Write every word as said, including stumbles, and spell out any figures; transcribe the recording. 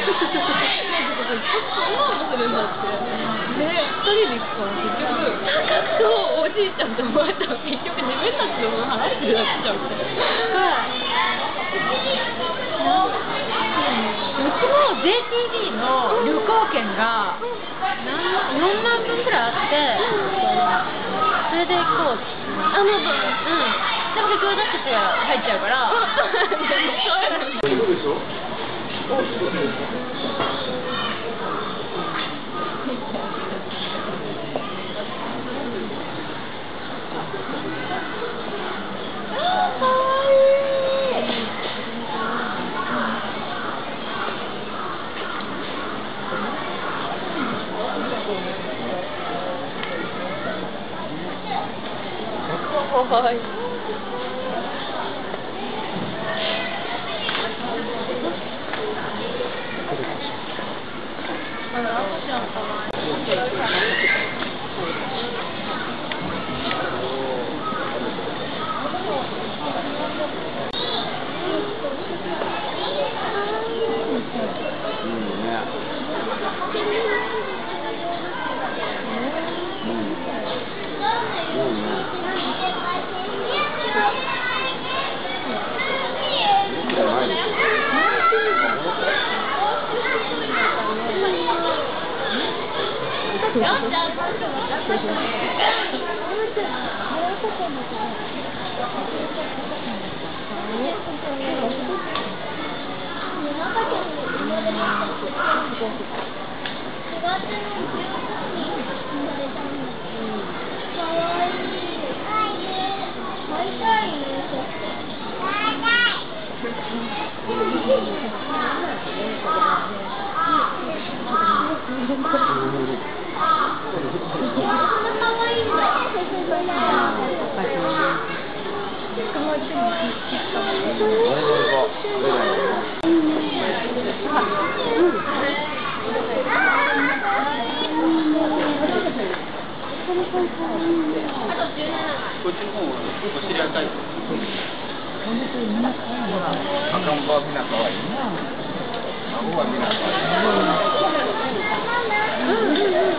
するんだって。ね、ふたりで行くから結局高とおじいちゃんとおばあちゃん結局自分たちのもの払ってなっちゃうみたいな。うちも ジェイティービー の旅行券がよんまんぶんくらいあって、それで行こうって。あの分、うん。でも結局私たちが入っちゃうから。そうでしょ？はい。あら、赤ちゃんかわいい。こっちの方はお知り合いたい。赤ん坊はみんな可愛い。孫はみんな可愛い。